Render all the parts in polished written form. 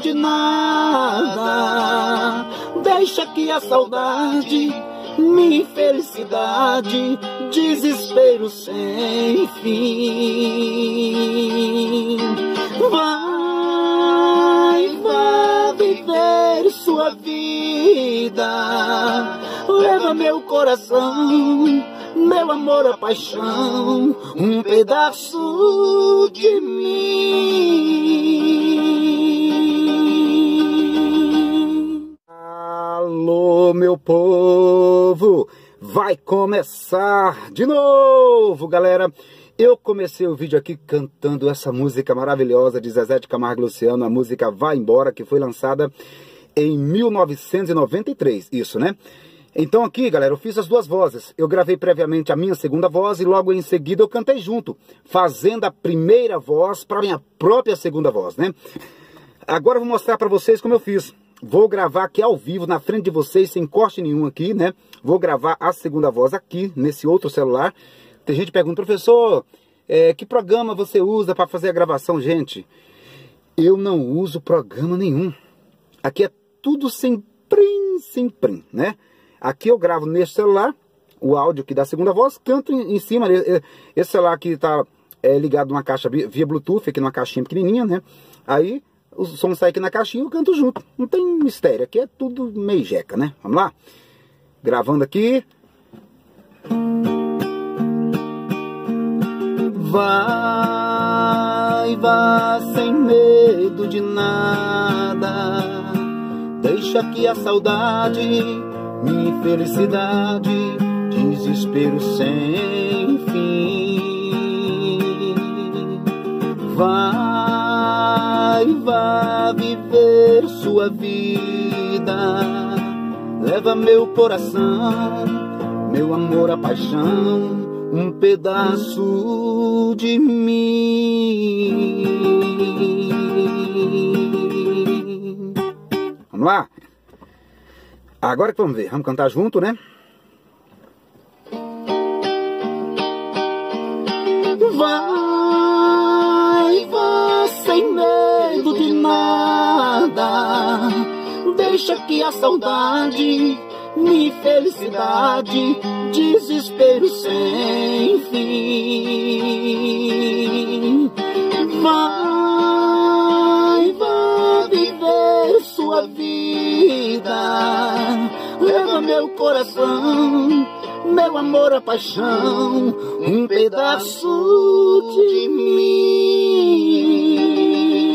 de nada. Deixa que a saudade, minha infelicidade, desespero sem fim. Vá viver sua vida. Leva meu coração, meu amor, a paixão, um pedaço de mim. Alô, meu povo! Vai começar de novo, galera! Eu comecei o vídeo aqui cantando essa música maravilhosa de Zezé de Camargo e Luciano, a música Vai Embora, que foi lançada em 1993, isso, né? Então aqui, galera, eu fiz as duas vozes. Eu gravei previamente a minha segunda voz e logo em seguida eu cantei junto, fazendo a primeira voz para minha própria segunda voz, né? Agora eu vou mostrar para vocês como eu fiz. Vou gravar aqui ao vivo, na frente de vocês, sem corte nenhum aqui, né? Vou gravar a segunda voz aqui, nesse outro celular. Tem gente perguntando, professor, que programa você usa para fazer a gravação? Gente, eu não uso programa nenhum. Aqui é tudo sem prim, né? Aqui eu gravo nesse celular, o áudio aqui da segunda voz, canto em cima. Esse celular aqui está ligado numa caixa via Bluetooth, aqui numa caixinha pequenininha, né? Aí o som sai aqui na caixinha e eu canto junto. Não tem mistério, aqui é tudo meio jeca, né? Vamos lá? Gravando aqui. Vá sem medo de nada. Deixa que a saudade, minha infelicidade, desespero sem fim. Vá viver sua vida. Leva meu coração, meu amor, a paixão, um pedaço de mim. Vamos lá? Agora que vamos ver, vamos cantar junto, né? Vá sem medo de nada. Deixa que a saudade, minha felicidade, desespero sem fim. Vá viver sua vida. Leva meu coração, meu amor, a paixão, um pedaço de mim.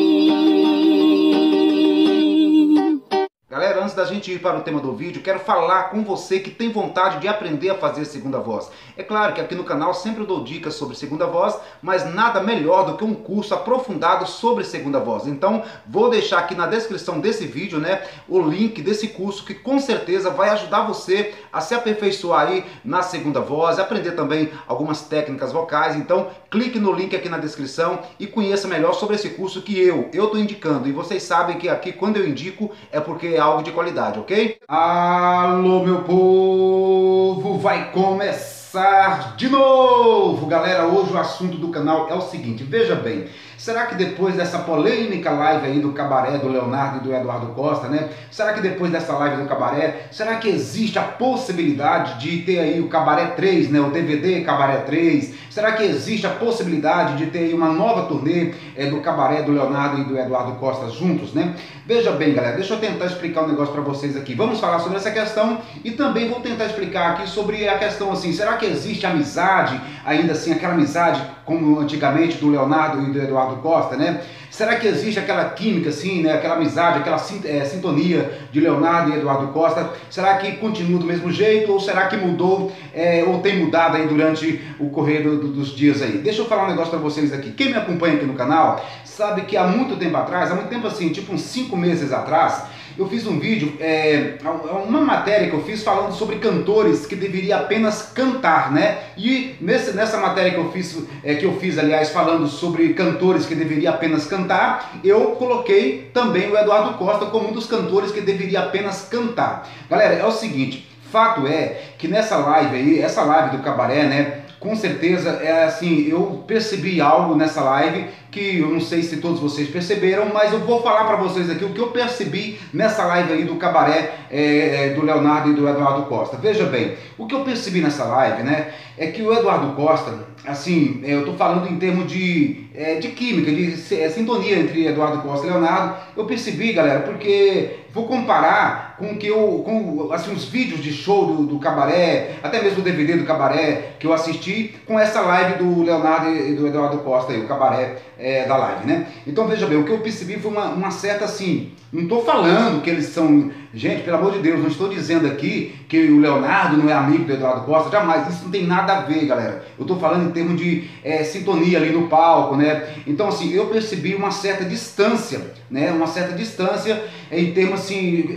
Galera, antes da gente ir para o tema do vídeo, quero falar com você que tem vontade de aprender a fazer segunda voz. É claro que aqui no canal sempre eu dou dicas sobre segunda voz, mas nada melhor do que um curso aprofundado sobre segunda voz. Então, vou deixar aqui na descrição desse vídeo, né, o link desse curso que com certeza vai ajudar você a se aperfeiçoar aí na segunda voz, aprender também algumas técnicas vocais. Então, clique no link aqui na descrição e conheça melhor sobre esse curso que eu estou indicando. E vocês sabem que aqui quando eu indico é porque é algo de qualidade, ok? Alô, meu povo! Vai começar de novo! Galera, hoje o assunto do canal é o seguinte, veja bem, será que depois dessa polêmica live aí do cabaré do Leonardo e do Eduardo Costa, né? Será que depois dessa live do cabaré, será que existe a possibilidade de ter aí o Cabaré 3, né? O DVD Cabaré 3? Será que existe a possibilidade de ter aí uma nova turnê do cabaré do Leonardo e do Eduardo Costa juntos, né? Veja bem, galera, deixa eu tentar explicar um negócio para vocês aqui. Vamos falar sobre essa questão e também vou tentar explicar aqui sobre a questão assim, será que existe amizade, ainda assim, aquela amizade como antigamente do Leonardo e do Eduardo Costa, né? Será que existe aquela química assim, né? Aquela amizade, aquela sintonia de Leonardo e Eduardo Costa? Será que continua do mesmo jeito ou será que mudou ou tem mudado aí durante o correr dos dias aí? Deixa eu falar um negócio para vocês aqui. Quem me acompanha aqui no canal sabe que há muito tempo atrás, há muito tempo assim, tipo uns 5 meses atrás, eu fiz um vídeo, uma matéria que eu fiz falando sobre cantores que deveriam apenas cantar, né? E nessa matéria que eu fiz, aliás, falando sobre cantores que deveriam apenas cantar, eu coloquei também o Eduardo Costa como um dos cantores que deveria apenas cantar. Galera, é o seguinte, fato é que nessa live aí, essa live do cabaré, né? Com certeza, assim, eu percebi algo nessa live que eu não sei se todos vocês perceberam, mas eu vou falar para vocês aqui o que eu percebi nessa live aí do cabaré do Leonardo e do Eduardo Costa. Veja bem, o que eu percebi nessa live, né, é que o Eduardo Costa, assim, eu estou falando em termos de química, de sintonia entre Eduardo Costa e Leonardo. Eu percebi, galera, porque vou comparar com que assim, os vídeos de show do cabaré, até mesmo o DVD do cabaré que eu assisti, com essa live do Leonardo e do Eduardo Costa aí, o cabaré da live, né? Então veja bem, o que eu percebi foi uma certa, assim, não estou falando que eles são, gente, pelo amor de Deus, não estou dizendo aqui que o Leonardo não é amigo do Eduardo Costa, jamais, isso não tem nada a ver, galera. Eu estou falando em termos de sintonia ali no palco, né? Então, assim, eu percebi uma certa distância, né? Uma certa distância em termos, assim,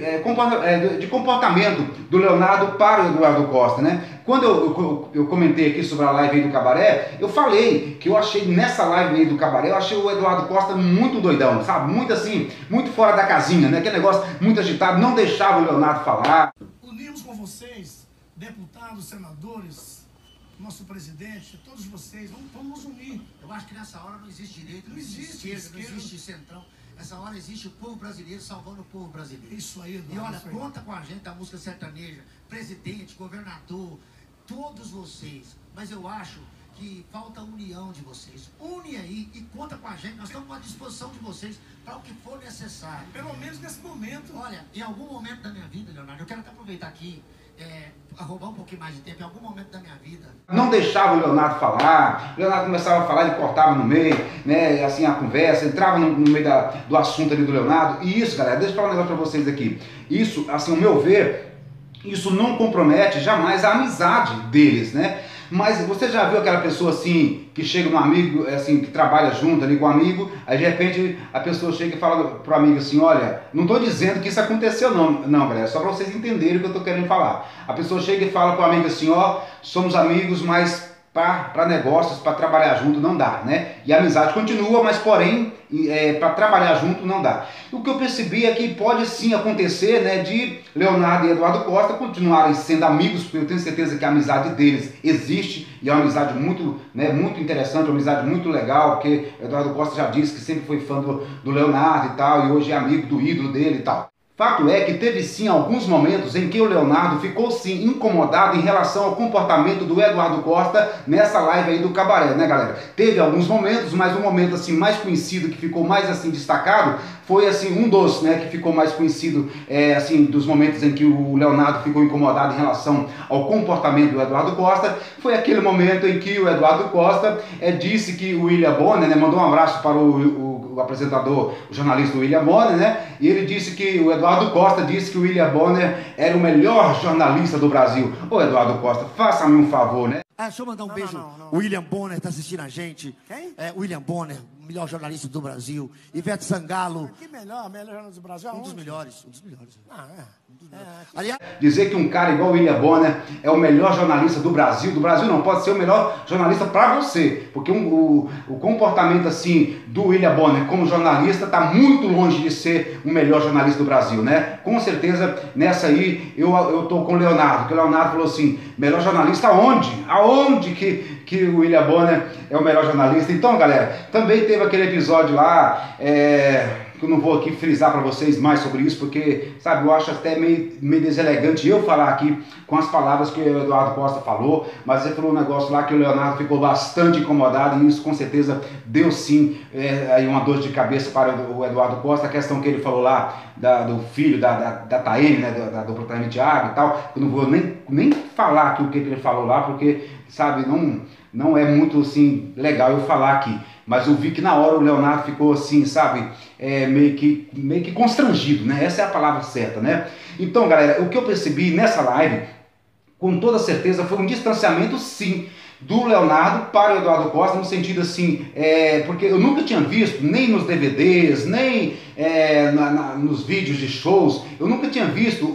de comportamento do Leonardo para o Eduardo Costa, né? Quando eu comentei aqui sobre a live aí do cabaré, eu falei que eu achei nessa live aí do cabaré, eu achei o Eduardo Costa muito doidão, sabe? Muito assim, muito fora da casinha, né? Aquele negócio muito agitado, não deixava o Leonardo falar. Unimos com vocês, deputados, senadores, nosso presidente, todos vocês, vamos unir. Eu acho que nessa hora não existe direita, não existe esquerda, não existe centrão. Nessa hora existe o povo brasileiro salvando o povo brasileiro. Isso aí, Eduardo. E olha, conta com a gente, a música sertaneja, presidente, governador, todos vocês. Mas eu acho que falta a união de vocês. Une aí e conta com a gente. Nós estamos à disposição de vocês para o que for necessário. Pelo menos nesse momento. Olha, em algum momento da minha vida, Leonardo, eu quero até aproveitar aqui, roubar um pouquinho mais de tempo, em algum momento da minha vida. Não deixava o Leonardo falar, o Leonardo começava a falar, ele cortava no meio, né, assim, a conversa, entrava no meio do assunto ali do Leonardo. E isso, galera, deixa eu falar um negócio para vocês aqui. Isso, assim, ao meu ver, isso não compromete jamais a amizade deles, né? Mas você já viu aquela pessoa assim, que chega um amigo, assim, que trabalha junto ali com um amigo, aí de repente a pessoa chega e fala pro amigo assim, olha, não estou dizendo que isso aconteceu não, galera, só para vocês entenderem o que eu estou querendo falar. A pessoa chega e fala pro amigo assim, ó, somos amigos, mas para negócios, para trabalhar junto não dá, né? E a amizade continua, mas porém, para trabalhar junto não dá. O que eu percebi é que pode sim acontecer, né, de Leonardo e Eduardo Costa continuarem sendo amigos, porque eu tenho certeza que a amizade deles existe, e é uma amizade muito, né, muito interessante, uma amizade muito legal, porque Eduardo Costa já disse que sempre foi fã do Leonardo e tal, e hoje é amigo do ídolo dele e tal. Fato é que teve sim alguns momentos em que o Leonardo ficou sim incomodado em relação ao comportamento do Eduardo Costa nessa live aí do cabaré, né, galera? Teve alguns momentos, mas um momento assim mais conhecido, que ficou mais assim destacado, foi assim um dos, né, que ficou mais conhecido, assim, dos momentos em que o Leonardo ficou incomodado em relação ao comportamento do Eduardo Costa, foi aquele momento em que o Eduardo Costa disse que o William Bonner, né, mandou um abraço para o apresentador, o jornalista William Bonner, né, e ele disse que o Eduardo Costa disse que o William Bonner era o melhor jornalista do Brasil. Ô Eduardo Costa, faça-me um favor, né? Deixa eu mandar um beijo. Não. O William Bonner está assistindo a gente. Quem? William Bonner, o melhor jornalista do Brasil. Ivete Sangalo. Que melhor jornalista do Brasil? Um dos Aonde? melhores. É. Aliás, Dizer que um cara igual o William Bonner é o melhor jornalista do Brasil não, pode ser o melhor jornalista para você, porque o comportamento assim do William Bonner como jornalista está muito longe de ser o melhor jornalista do Brasil, né? Com certeza nessa aí eu tô com o Leonardo, que o Leonardo falou assim, melhor jornalista aonde? Aonde que o William Bonner é o melhor jornalista? Então, galera, também teve aquele episódio lá, que eu não vou aqui frisar para vocês mais sobre isso, porque, sabe, eu acho até meio deselegante eu falar aqui com as palavras que o Eduardo Costa falou, mas ele falou um negócio lá que o Leonardo ficou bastante incomodado, e isso com certeza deu sim aí uma dor de cabeça para o Eduardo Costa, a questão que ele falou lá do filho da Taeme, né, da dupla Taeme Thiago e tal, eu não vou nem falar aqui o que ele falou lá, porque, sabe, não é muito assim legal eu falar aqui. Mas eu vi que na hora o Leonardo ficou assim, sabe, meio que constrangido, né? Essa é a palavra certa, né? Então, galera, o que eu percebi nessa live, com toda certeza, foi um distanciamento, sim, do Leonardo para o Eduardo Costa, no sentido assim, porque eu nunca tinha visto, nem nos DVDs, nem nos vídeos de shows, eu nunca tinha visto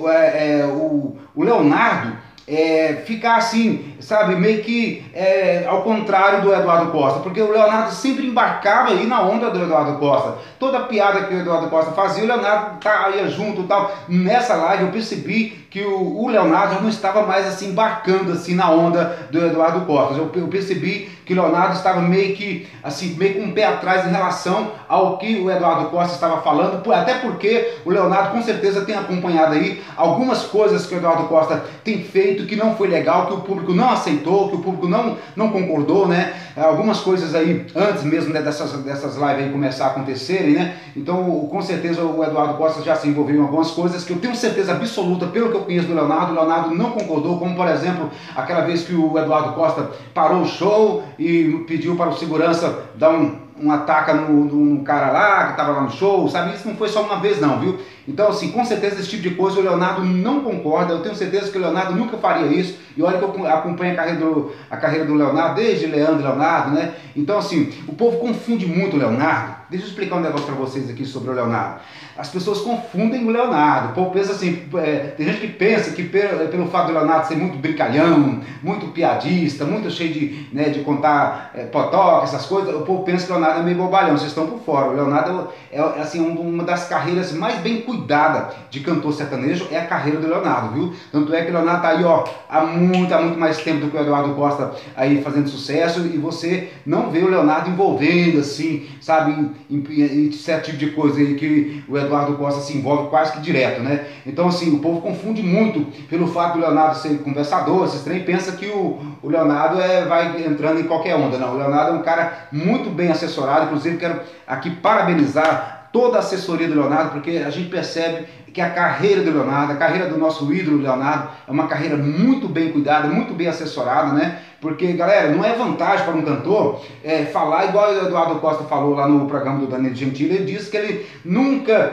o Leonardo ficar assim, sabe, meio que ao contrário do Eduardo Costa, porque o Leonardo sempre embarcava aí na onda do Eduardo Costa. Toda piada que o Eduardo Costa fazia, o Leonardo ia junto e tal. Nessa live eu percebi que o Leonardo já não estava mais assim embarcando assim na onda do Eduardo Costa. Eu percebi que que Leonardo estava meio que, assim, meio com um pé atrás em relação ao que o Eduardo Costa estava falando, até porque o Leonardo com certeza tem acompanhado aí algumas coisas que o Eduardo Costa tem feito que não foi legal, que o público não aceitou, que o público não concordou, né? Algumas coisas aí, antes mesmo, né, dessas lives aí começar a acontecerem, né? Então, com certeza o Eduardo Costa já se envolveu em algumas coisas que eu tenho certeza absoluta, pelo que eu conheço do Leonardo, o Leonardo não concordou, como por exemplo, aquela vez que o Eduardo Costa parou o show e pediu para o segurança dar um ataque no cara lá, que estava lá no show, sabe? Isso não foi só uma vez não, viu? Então, assim, com certeza esse tipo de coisa o Leonardo não concorda, eu tenho certeza que o Leonardo nunca faria isso, e olha que eu acompanho a carreira do Leonardo, desde Leandro e Leonardo, né? Então, assim, o povo confunde muito o Leonardo. Deixa eu explicar um negócio para vocês aqui sobre o Leonardo. As pessoas confundem o Leonardo, o povo pensa assim, tem gente que pensa que pelo fato do Leonardo ser muito brincalhão, muito piadista, muito cheio de contar potoca, essas coisas, o povo pensa que o Leonardo é meio bobalhão, vocês estão por fora. O Leonardo é assim, uma das carreiras mais bem cuidada de cantor sertanejo, é a carreira do Leonardo, viu? Tanto é que o Leonardo tá aí, ó, há muito mais tempo do que o Eduardo Costa aí fazendo sucesso, e você não vê o Leonardo envolvendo assim, sabe, em certo tipo de coisa aí que o Eduardo Costa se envolve quase que direto, né? Então, assim, o povo confunde muito pelo fato do Leonardo ser conversador, esses trem, pensa que o Leonardo vai entrando em qualquer onda. Não, o Leonardo é um cara muito bem assessorado, inclusive quero aqui parabenizar toda a assessoria do Leonardo, porque a gente percebe que a carreira do Leonardo, a carreira do nosso ídolo Leonardo, é uma carreira muito bem cuidada, muito bem assessorada, né? Porque, galera, não é vantagem para um cantor falar igual o Eduardo Costa falou lá no programa do Danilo Gentili. Ele disse que ele nunca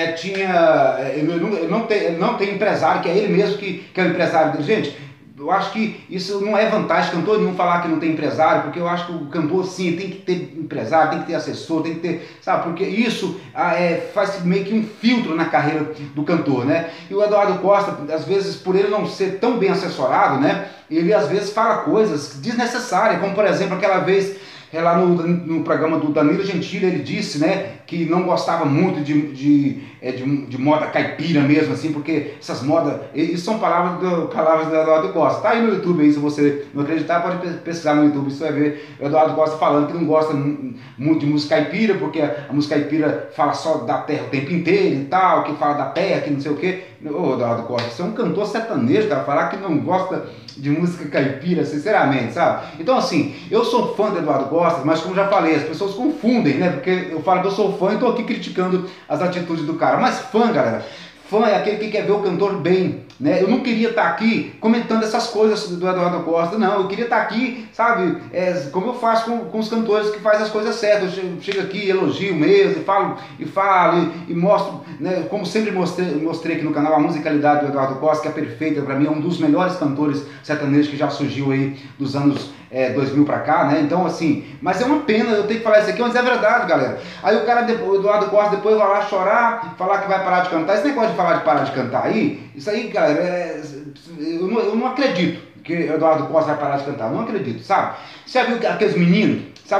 ele não tem empresário, que é ele mesmo que é o empresário dele. Gente, eu acho que isso não é vantagem cantor nenhum falar que não tem empresário, porque eu acho que o cantor sim tem que ter empresário, tem que ter assessor, tem que ter, sabe, porque isso faz meio que um filtro na carreira do cantor, né? E o Eduardo Costa, às vezes, por ele não ser tão bem assessorado, né, ele às vezes fala coisas desnecessárias, como por exemplo aquela vez lá no programa do Danilo Gentili, ele disse, né, que não gostava muito de moda caipira mesmo, assim, porque essas modas, isso são palavras do Eduardo Costa. Tá aí no YouTube aí, se você não acreditar, pode pesquisar no YouTube, você vai ver o Eduardo Costa falando que não gosta muito de música caipira, porque a música caipira fala só da terra o tempo inteiro e tal, que fala da terra, que não sei o quê. Ô, Eduardo Costa, você é um cantor sertanejo, cara, falar que não gosta de música caipira, sinceramente, sabe? Então, assim, eu sou fã do Eduardo Costa, mas como já falei, as pessoas confundem, né? Porque eu falo que eu sou fã e tô aqui criticando as atitudes do cara. Mas fã, galera, fã é aquele que quer ver o cantor bem, né? Eu não queria estar aqui comentando essas coisas do Eduardo Costa, não. Eu queria estar aqui, sabe, como eu faço com os cantores que fazem as coisas certas. Eu chego aqui, elogio mesmo, e mostro, né, como sempre mostrei aqui no canal, a musicalidade do Eduardo Costa, que é perfeita, para mim é um dos melhores cantores sertanejos que já surgiu aí dos anos 2000 pra cá, né? Então, assim, mas é uma pena eu ter que falar isso aqui, mas é verdade, galera. Aí o cara, o Eduardo Costa, depois vai lá chorar, falar que vai parar de cantar. Esse negócio de falar de parar de cantar aí, isso aí, galera, eu não acredito que o Eduardo Costa vai parar de cantar, não acredito, sabe? Você já viu aqueles meninos,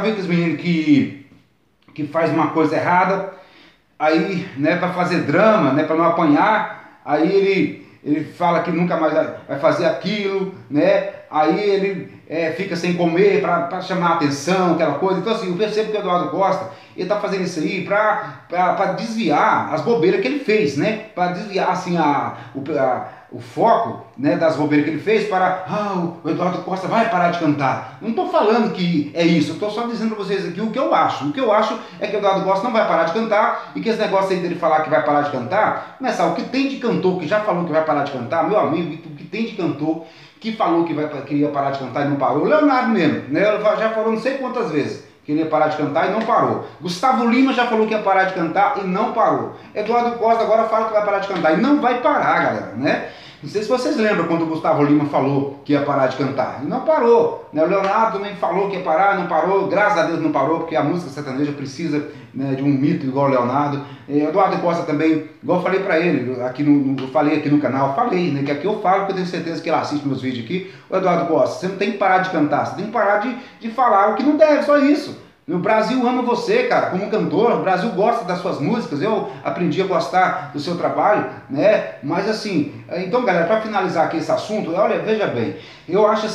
que faz uma coisa errada, aí, né, pra fazer drama, né, pra não apanhar, aí ele fala que nunca mais vai fazer aquilo, né? Aí ele fica sem comer para chamar a atenção, aquela coisa. Então, assim, eu percebo que o Eduardo Costa, ele tá fazendo isso aí para desviar as bobeiras que ele fez, né? Para desviar, assim, o foco, né, das bobeiras que ele fez para, o Eduardo Costa vai parar de cantar. Não estou falando que é isso, eu estou só dizendo para vocês aqui o que eu acho. O que eu acho é que o Eduardo Costa não vai parar de cantar, e que esse negócio aí dele falar que vai parar de cantar, mas sabe, o que tem de cantor que já falou que vai parar de cantar, meu amigo, o que tem de cantor que falou que ia parar de cantar e não parou, o Leonardo mesmo, né, já falou não sei quantas vezes que ele ia parar de cantar e não parou. Gustavo Lima já falou que ia parar de cantar e não parou. Eduardo Costa agora fala que vai parar de cantar e não vai parar, galera, né? Não sei se vocês lembram quando o Gustavo Lima falou que ia parar de cantar. E não parou, né? O Leonardo também falou que ia parar, não parou. Graças a Deus não parou, porque a música sertaneja precisa, né, de um mito igual o Leonardo. Eduardo Costa também, igual eu falei pra ele, eu falei aqui no canal, né, que aqui eu falo, porque eu tenho certeza que ele assiste meus vídeos aqui. O Eduardo Costa, você não tem que parar de cantar, você tem que parar de falar o que não deve, só isso. O Brasil ama você, cara, como cantor. O Brasil gosta das suas músicas. Eu aprendi a gostar do seu trabalho, né? Mas assim, então, galera, para finalizar aqui esse assunto, olha, veja bem, eu acho assim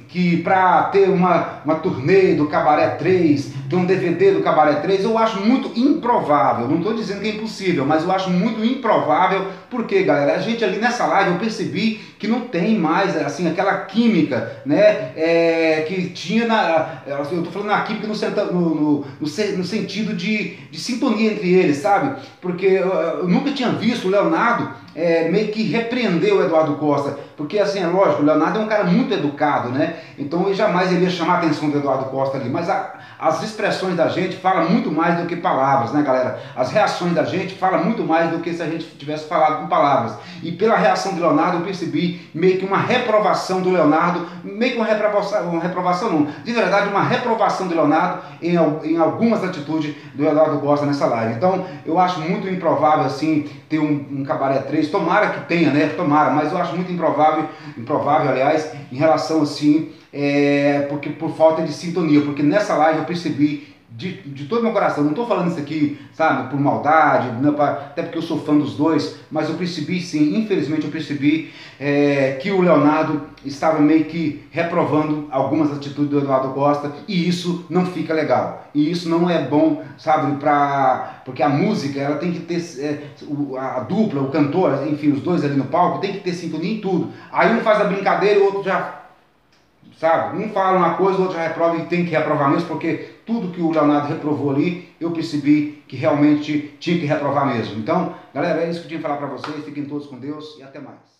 que para ter uma turnê do Cabaré 3, ter um DVD do Cabaré 3, eu acho muito improvável. Não estou dizendo que é impossível, mas eu acho muito improvável, porque, galera, a gente ali nessa live eu percebi que não tem mais assim aquela química, né, que tinha eu estou falando na química no sentido de sintonia entre eles, sabe? Porque eu nunca tinha visto o Leonardo meio que repreender o Eduardo Costa, porque assim, é lógico, o Leonardo é um cara muito educado, né? Então ele jamais iria chamar a atenção do Eduardo Costa ali, mas as expressões da gente falam muito mais do que palavras, né, galera? As reações da gente falam muito mais do que se a gente tivesse falado com palavras. E pela reação do Leonardo eu percebi meio que uma reprovação do Leonardo, meio que uma reprovação não, de verdade uma reprovação do Leonardo em algumas atitudes do Eduardo Costa nessa live. Então eu acho muito improvável assim ter um Cabaré 3, tomara que tenha, né? Tomara, mas eu acho muito improvável, aliás, em relação assim, porque por falta de sintonia, porque nessa live eu percebi de todo meu coração, não estou falando isso aqui, sabe, por maldade, não, até porque eu sou fã dos dois, mas eu percebi sim, infelizmente eu percebi que o Leonardo estava meio que reprovando algumas atitudes do Eduardo Costa, e isso não fica legal, e isso não é bom, sabe, porque a música, ela tem que ter, a dupla, o cantor, enfim, os dois ali no palco, tem que ter sintonia em tudo. Aí um faz a brincadeira e o outro já, sabe, um fala uma coisa, o outro já reprova, e tem que reprovar mesmo, porque tudo que o Leonardo reprovou ali, eu percebi que realmente tinha que reprovar mesmo. Então, galera, é isso que eu tinha que falar para vocês, fiquem todos com Deus e até mais.